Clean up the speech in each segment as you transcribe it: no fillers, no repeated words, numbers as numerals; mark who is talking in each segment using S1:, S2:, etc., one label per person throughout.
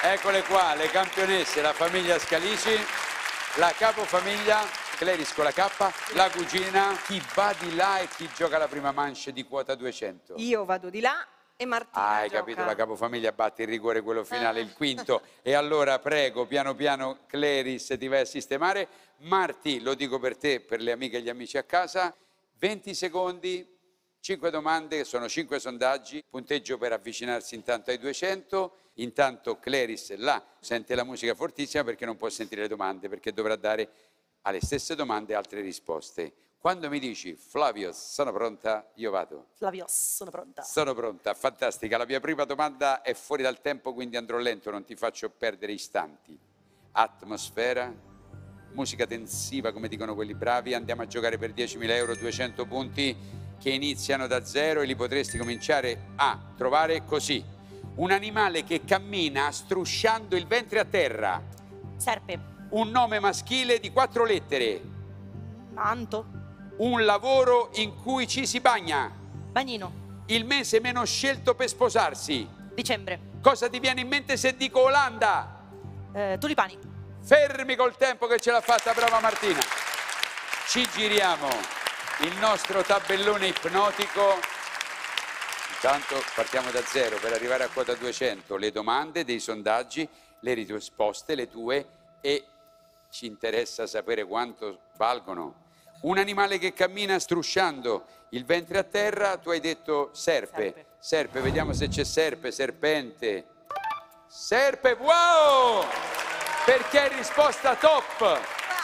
S1: Eccole qua, le campionesse, la famiglia Scalici, la capofamiglia, Cleris con la K, la cugina, chi va di là e chi gioca la prima manche di quota 200.
S2: Io vado di là e Martina
S1: Hai
S2: gioca.
S1: capito, la capofamiglia batte il rigore, quello finale, il quinto. E allora prego, piano piano, Cleris ti vai a sistemare. Marti, lo dico per te, per le amiche e gli amici a casa, 20 secondi, 5 domande, sono 5 sondaggi, punteggio per avvicinarsi intanto ai 200. Intanto Cleris là sente la musica fortissima perché non può sentire le domande, perché dovrà dare alle stesse domande altre risposte. Quando mi dici Flavio, sono pronta, io vado.
S3: Flavio, sono pronta.
S1: Sono pronta, fantastica. La mia prima domanda è fuori dal tempo, quindi andrò lento, non ti faccio perdere istanti. Atmosfera, musica tensiva, come dicono quelli bravi. Andiamo a giocare per 10.000 euro, 200 punti che iniziano da zero e li potresti cominciare a trovare così. Un animale che cammina strusciando il ventre a terra.
S3: Serpe.
S1: Un nome maschile di 4 lettere.
S3: Manto.
S1: Un lavoro in cui ci si bagna.
S3: Bagnino.
S1: Il mese meno scelto per sposarsi.
S3: Dicembre.
S1: Cosa ti viene in mente se dico Olanda?
S3: Tulipani.
S1: Fermi col tempo che ce l'ha fatta, brava Martina. Ci giriamo il nostro tabellone ipnotico. Intanto partiamo da zero per arrivare a quota 200. Le domande, dei sondaggi, le risposte, le tue, e ci interessa sapere quanto valgono. Un animale che cammina strusciando il ventre a terra, tu hai detto serpe. Serpe, vediamo se c'è serpe, serpente. Serpe, wow! Perché è risposta top!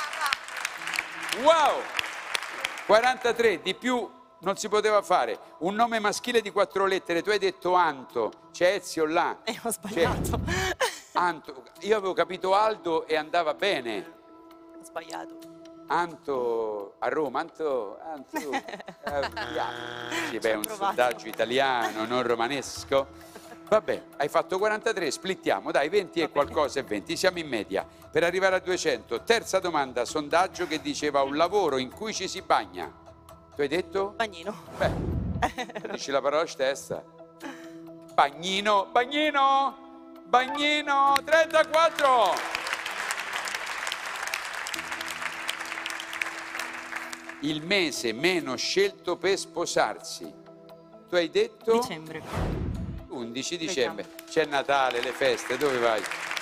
S1: Wow! 43, di più non si poteva fare. Un nome maschile di 4 lettere, tu hai detto Anto, c'è Ezio là.
S3: Ho sbagliato.
S1: Anto, io avevo capito Aldo e andava bene.
S3: Ho sbagliato.
S1: Anto, a Roma, Anto, sì, beh, è un sondaggio italiano, non romanesco. Vabbè, hai fatto 43, splittiamo, dai, 20 e qualcosa e 20, siamo in media. Per arrivare a 200, terza domanda, sondaggio che diceva un lavoro in cui ci si bagna. Tu hai detto?
S3: Bagnino.
S1: Beh, dici la parola stessa. Bagnino, bagnino, bagnino, 34. Il mese meno scelto per sposarsi. Tu hai detto?
S3: Dicembre.
S1: 11 dicembre. C'è Natale, le feste, dove vai?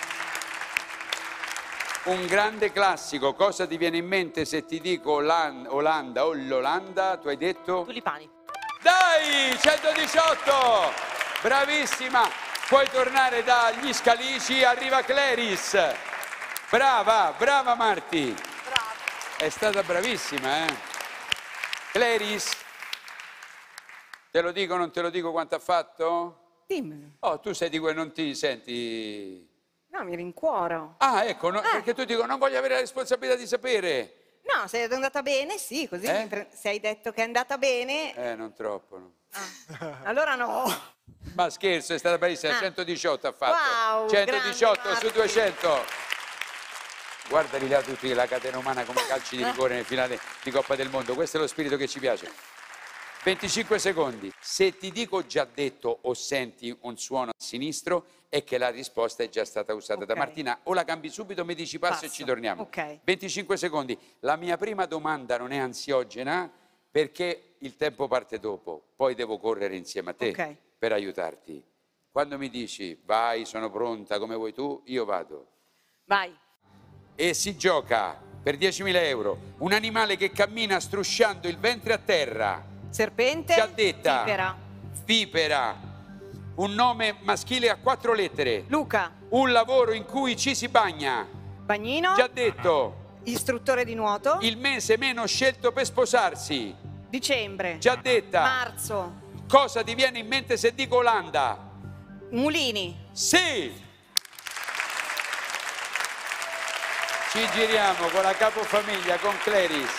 S1: Un grande classico, cosa ti viene in mente se ti dico Olanda o l'Olanda? Tu hai detto?
S3: Tulipani.
S1: Dai, 118! Bravissima! Puoi tornare dagli Scalici, arriva Cleris. Brava, brava Marti.
S3: Brava.
S1: È stata bravissima, eh? Cleris, te lo dico o non te lo dico quanto ha fatto?
S2: Dimmelo.
S1: Oh, tu sei di quei non ti senti...
S2: No, mi rincuoro.
S1: Ah, ecco, perché tu dico non voglio avere la responsabilità di sapere.
S2: No, se è andata bene, sì, così se hai detto che è andata bene...
S1: Non troppo, no.
S2: Allora no.
S1: Ma scherzo, è stata bravissima, 118 ha fatto.
S2: Wow,
S1: 118
S2: grande,
S1: su 200. Guardali là tutti, la catena umana come calci di rigore nel finale di Coppa del Mondo. Questo è lo spirito che ci piace. 25 secondi. Se ti dico già detto o senti un suono a sinistro, è che la risposta è già stata usata da Martina. O la cambi subito, mi dici passo e ci torniamo.
S2: Ok.
S1: 25 secondi. La mia prima domanda non è ansiogena perché il tempo parte dopo. Poi devo correre insieme a te per aiutarti. Quando mi dici vai, sono pronta, come vuoi tu, io vado.
S2: Vai.
S1: E si gioca per 10.000 euro. Un animale che cammina strusciando il ventre a terra.
S2: Serpente.
S1: Già detta.
S2: Vipera.
S1: Vipera. Un nome maschile a 4 lettere.
S2: Luca.
S1: Un lavoro in cui ci si bagna.
S2: Bagnino.
S1: Già detto.
S2: Istruttore di nuoto.
S1: Il mese meno scelto per sposarsi.
S2: Dicembre.
S1: Già detta.
S2: Marzo.
S1: Cosa ti viene in mente se dico Olanda?
S2: Mulini.
S1: Sì! Ci giriamo con la capofamiglia, con Cleris.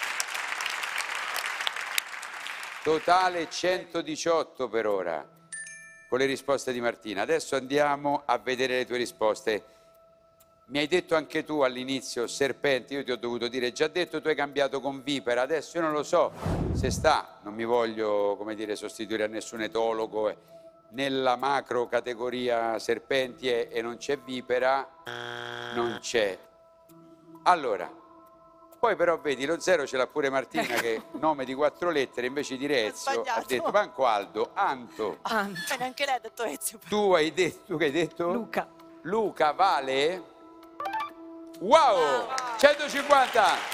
S1: Totale 118 per ora, con le risposte di Martina. Adesso andiamo a vedere le tue risposte. Mi hai detto anche tu all'inizio serpente, io ti ho dovuto dire già detto, tu hai cambiato con vipera. Adesso io non lo so se sta, non mi voglio, come dire, sostituire a nessun etologo. nella macro categoria serpenti e non c'è vipera, non c'è. Allora, poi però vedi, lo 0 ce l'ha pure Martina, che nome di 4 lettere, invece di Rezio ha detto manco Aldo, Anto.
S3: Neanche lei ha detto Ezio.
S1: Tu hai detto, tu che hai detto?
S3: Luca.
S1: Luca vale? Wow! 150!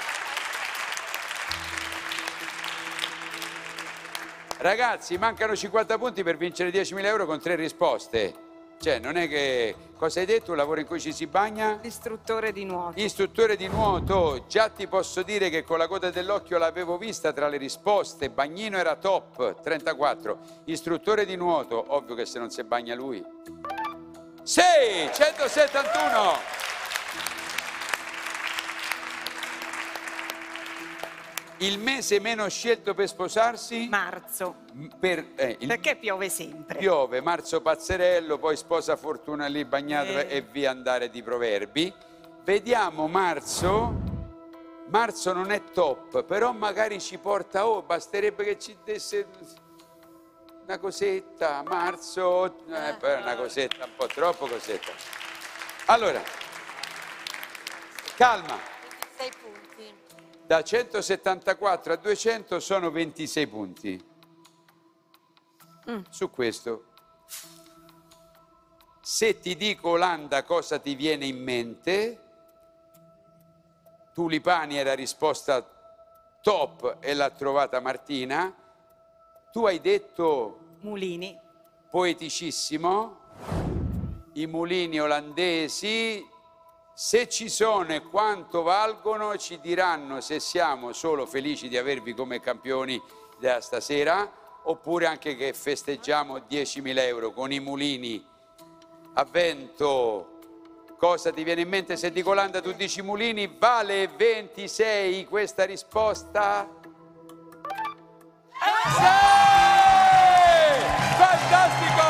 S1: Ragazzi, mancano 50 punti per vincere 10.000 euro con 3 risposte. Cioè, non è che... Cosa hai detto? Un lavoro in cui ci si bagna?
S2: Istruttore di nuoto.
S1: Istruttore di nuoto. Già ti posso dire che con la coda dell'occhio l'avevo vista tra le risposte. Bagnino era top, 34. Istruttore di nuoto, ovvio che se non si bagna lui. 6, 171. Il mese meno scelto per sposarsi?
S2: Marzo.
S1: Perché
S2: piove sempre.
S1: Piove, marzo pazzerello, poi sposa fortuna lì bagnato e via andare di proverbi. Vediamo marzo. Marzo non è top, però magari ci porta, basterebbe che ci desse una cosetta, marzo, poi una cosetta, un po' troppo cosetta. Allora, calma.
S3: 6 punti.
S1: Da 174 a 200 sono 26 punti. Su questo. Se ti dico Olanda, cosa ti viene in mente? Tulipani era risposta top e l'ha trovata Martina. Tu hai detto...
S2: Mulini.
S1: Poeticissimo. I mulini olandesi... Se ci sono e quanto valgono, ci diranno se siamo solo felici di avervi come campioni da stasera, oppure anche che festeggiamo 10.000 euro con i mulini a vento. Cosa ti viene in mente se dico Olanda, tu dici mulini? Vale 26 questa risposta? Sì! Fantastico!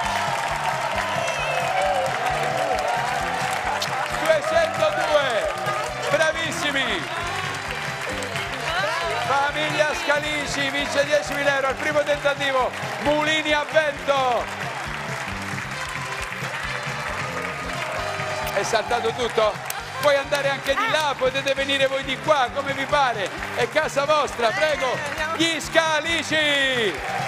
S1: 202, bravissimi! Famiglia Scalici vince 10.000 euro al primo tentativo, mulini a vento! È saltato tutto? Puoi andare anche di là, potete venire voi di qua, come vi pare, è casa vostra, prego! Gli Scalici!